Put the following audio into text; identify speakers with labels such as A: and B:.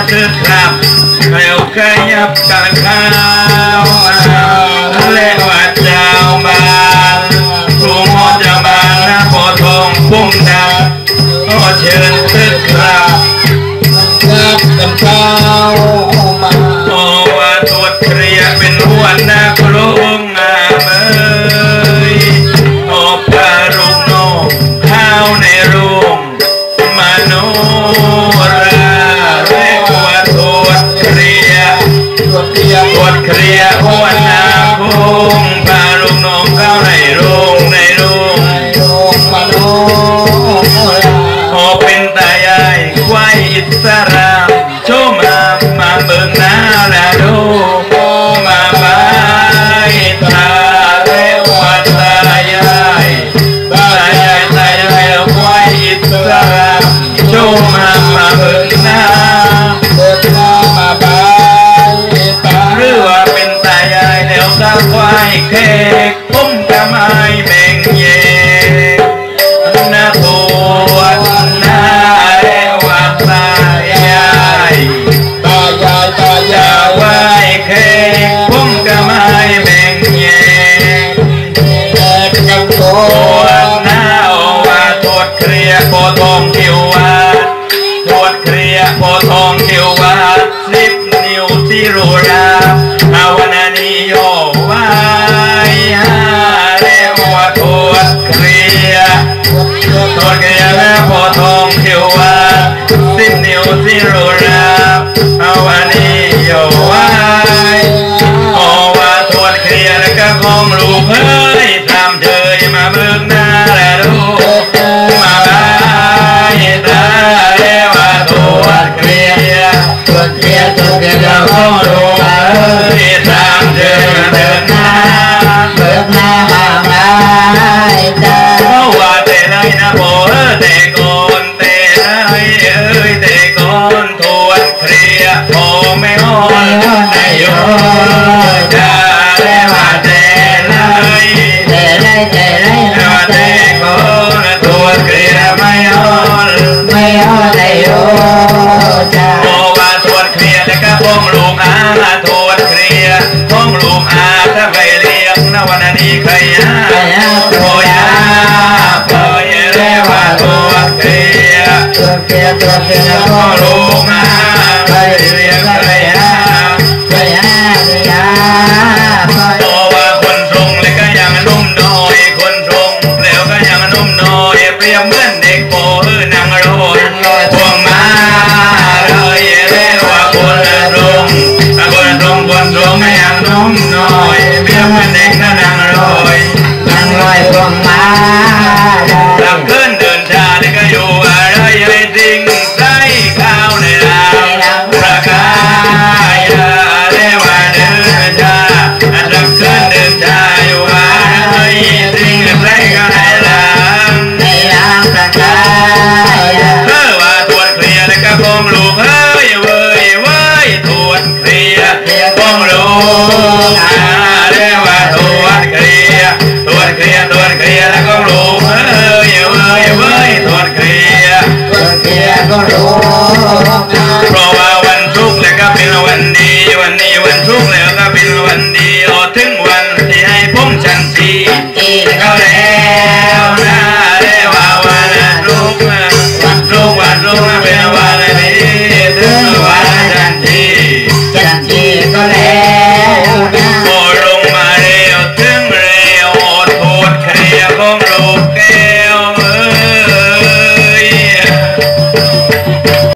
A: ตึกครับเร็วขยับกันข้าวเรียกว่าเจ้าบ้านครูหมอเจ้าบ้านนะพอทองพุ่งดาวขอเชิญตึกครับ
B: กันข้าวมา
A: โอว่าตัวเตรียเป็นหัวหน้าครูงามเอ้ยโอพารุงโนข้าวในรูงมโนราเรียกว่าตัวเตรียตัวเคลียหัวหน้าครูพารุงโนข้าวในรูง
B: มโน
A: โอเป็นตายายควายอิสระโชมาเบิ่งหน้าและดูมาบายตาเรวัดตายายควายอิสระโชมาเบิ่งหน้า
B: มาบายตา
A: หรือว่าเป็นตายายแล้วก็ควายเค้กพุ่มกระไม้แบ่งเย่หน้าตัวหน้าเรวัดตายายไหว้เค้กพุ่มกระไม้แบ่งแยงตัวหน้าโอวาตรวจเคลียโพทองคิววาตรวจเคลียโพทองคิววา10 นิ้วที่รูราภาวนานิโยไหว้เรียกว่าตรวจเคลียและโพทองคิววา10 นิ้วที่รูราภาวนาโยไหว้โอวาตรวจเคลียแล้วก็คงลูกเฮ้ยทำเฉยมาเบิ่งหน้าและดูมาบายตาเรียกว่าตรวจเคลียจะคงลูกเฮ้ยทำเฉยมาเบิ่งหน้า
B: มาบายตา
A: เพราะว่าแต่ไรนะโบแต่ก่อนแต่ไรแต่ก่อนตรวจเคลียพอไม่อ่อนในโยจะเรียกว่าแต่ไรแต่ก่อนตรวจเคลียไม่อ่อน
B: ในโยจ้า
A: โอว่าตรวจเคลียแล้วก็พ้องลูกอาตรวจเคลียพ้องลูกอาถ้าใครเลี้ยงนะวันนี้ใครโอยาเรียกว่าตรวจเคลียพ้องลูกอาใครเลี้ยงใครโอว่าคนตรงเลยก็ยังนุ่มน้อยคนตรงแล้วก็ยังนุ่มน้อยเปรียบเหมือนเด็กโปนางโรยพวงมาเลยเรียกว่าคนตรงไม่ยังนุ่มน้อยเปรียบเหมือนเด็กนางโรย
B: พวงมา
A: หลับขึ้นเดินชาเนี่ยก็อยู่อะไรไม่ทิ้งใส่ข้าวในลาวประกายเรียกว่าเดินชาหลับขึ้นเดินชาอยู่อะไรทิ้งใส่ข้าวในลาว
B: ประกาย
A: ว่าตรวจเคลียร์แล้วก็คงลูกเฮ้ยเว้ยตรวจเคลียร์คงลูกเรียกว่าตรวจเคลียร์แล้วก็ลูกเฮ้ยตรวจเคลียร์
B: ก็รู้
A: เพราะว่าวันทุกข์แล้วก็เป็นวันดีวันนี้วันทุกข์แล้วก็เป็นวันดีรอถึงวันที่ให้ผมชันที
B: ก็แล้ว